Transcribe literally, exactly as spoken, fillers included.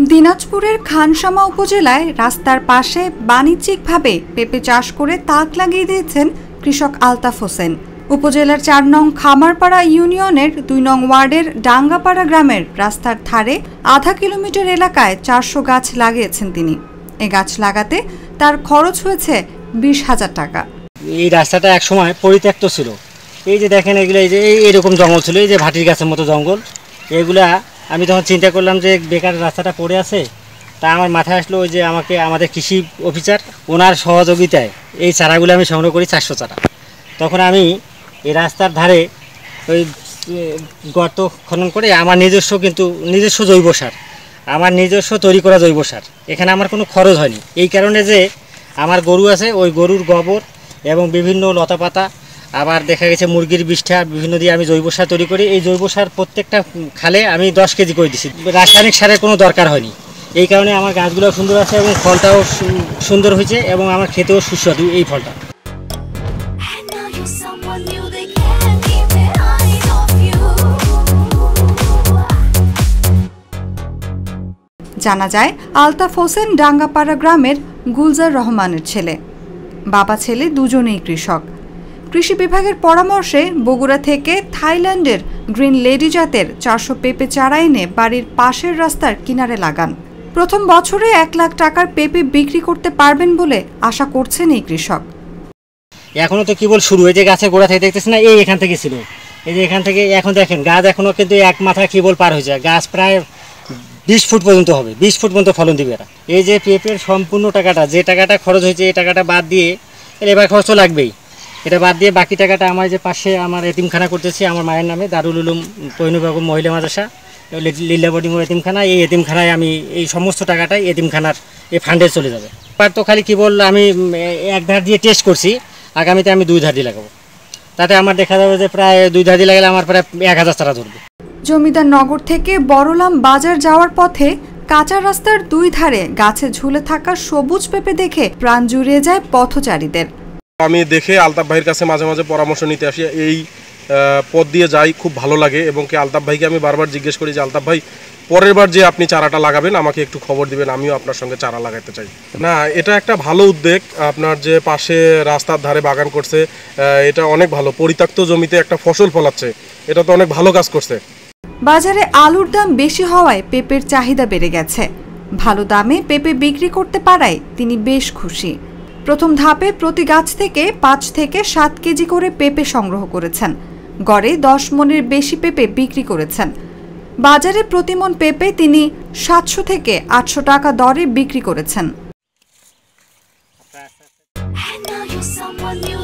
দিনাজপুরের খানসামা উপজেলায় রাস্তার পাশে বাণিজ্যিকভাবে পেঁপে চাষ করে তাক লাগিয়ে দিয়েছেন কৃষক আলতাফ হোসেন। উপজেলার চার নং খামারপাড়া ইউনিয়নের দুই নং ওয়ার্ডের ডাঙ্গাপাড়া গ্রামের রাস্তার ধারে আধা কিলোমিটার এলাকায় চারশো গাছ লাগিয়েছেন তিনি। এই গাছ লাগাতে তার খরচ হয়েছে বিশ হাজার টাকা। এই রাস্তাটা এক সময় পরিত্যক্ত ছিল। এই যে দেখেন এগুলো, এই যে এইরকম জঙ্গল ছিল, এই যে ভাটির গাছের মতো জঙ্গল। এগুলা আমি তখন চিন্তা করলাম যে বেকার রাস্তাটা পড়ে আছে, তা আমার মাথায় আসলো ওই যে আমাকে আমাদের কৃষি অফিসার ওনার সহযোগিতায় এই চারাগুলো আমি সংগ্রহ করি, চারশো চারা। তখন আমি এই রাস্তার ধারে ওই গর্ত খনন করে আমার নিজস্ব কিন্তু নিজস্ব জৈব সার, আমার নিজস্ব তৈরি করা জৈব সার, এখানে আমার কোনো খরচ হয়নি। এই কারণে যে আমার গরু আছে, ওই গরুর গোবর এবং বিভিন্ন লতাপাতা, আবার দেখা গেছে মুরগির বিষ্ঠা বিভিন্ন দিয়ে আমি জৈব সার তৈরি করি। এই জৈব সার প্রত্যেকটা খালে আমি দশ কেজি করে দিচ্ছি, রাসায়নিক সারের কোনো দরকার হয়নি। এই কারণে আমার গাছগুলো সুন্দর আছে এবং ফলটাও সুন্দর হয়েছে এবং আমার খেতেও সুস্বাদু এই ফলটা। জানা যায় আলতাফ হোসেন ডাঙ্গাপাড়া গ্রামের গুলজার রহমানের ছেলে। বাবা ছেলে দুজনেই কৃষক। কৃষি বিভাগের পরামর্শে বগুড়া থেকে থাইল্যান্ডের গ্রিন লেডি জাতের চারশো পেঁপে চারা এনে বাড়ির পাশের রাস্তার কিনারে লাগান। প্রথম বছরে এক লাখ টাকার পেঁপে বিক্রি করতে পারবেন বলে আশা করছেন এই কৃষক। এখনো তো কেবল শুরু, এই যে গাছের গোড়া থেকে দেখতেছি না, এই এখান থেকে ছিল, এই যে এখান থেকে এখন দেখেন গাছ এখনো কিন্তু এক মাথা কেবল পার হয়েছে। গাছ প্রায় বিশ ফুট পর্যন্ত হবে, বিশ ফুট পর্যন্ত ফলন দিবে এরা। এই যে পেঁপের সম্পূর্ণ টাকাটা, যে টাকাটা খরচ হয়েছে এই টাকাটা বাদ দিয়ে, এবার খরচ তো লাগবেই, এটা বাদ দিয়ে বাকি টাকাটা আমার যে পাশে আমার এতিমখানা করতেছি আমার মায়ের নামে, দারুল উলুম পৈনুবাগম মহিলা মাদ্রাসা লীলাবডি এতিমখানা, এই এতিমখানায় আমি এই সমস্ত টাকাটাই এতিমখানার এই ফান্ডে চলে যাবে। এবার তো খালি কি বল আমি এক ধার দিয়ে টেস্ট করছি, আগামীতে আমি দুই ধার দিয়ে লাগাবো, তাতে আমার দেখা যাবে যে প্রায় দুই ধার দিয়ে লাগালে আমার প্রায় এক হাজার চারা ধরবে। জমিদার নগর থেকে বড়লাম বাজার যাওয়ার পথে কাঁচা রাস্তার দুই ধারে গাছে ঝুলে থাকা সবুজ পেঁপে দেখে প্রাণ জুড়িয়ে যায় পথচারীদের। আমি দেখে আলতাফ ভাইয়ের কাছে মাঝে মাঝে পরামর্শ নিতে আসি, এই পথ দিয়ে যাই, খুব ভালো লাগে এবং কি আলতাফ ভাইকে আমি বারবার জিজ্ঞেস করি যে আলতাফ ভাই পরের বার যে আপনি চারাটা লাগাবেন আমাকে একটু খবর দিবেন, আমিও আপনার সঙ্গে চারা লাগাতে চাই। না, এটা একটা ভালো উদ্যোগ, আপনার যে পাশে রাস্তার ধারে বাগান করছে, এটা অনেক ভালো। পরিত্যক্ত জমিতে একটা ফসল ফলাচ্ছে, এটা তো অনেক ভালো কাজ করছে। বাজারে আলুর দাম বেশি হওয়ায় পেঁপের চাহিদা বেড়ে গেছে। ভালো দামে পেঁপে বিক্রি করতে পারায় তিনি বেশ খুশি। প্রথম ধাপে প্রতি গাছ থেকে পাঁচ থেকে সাত কেজি করে পেঁপে সংগ্রহ করেছেন। গড়ে দশ মনের বেশি পেঁপে বিক্রি করেছেন। বাজারে প্রতি মন পেঁপে তিনি সাতশো থেকে আটশো টাকা দরে বিক্রি করেছেন।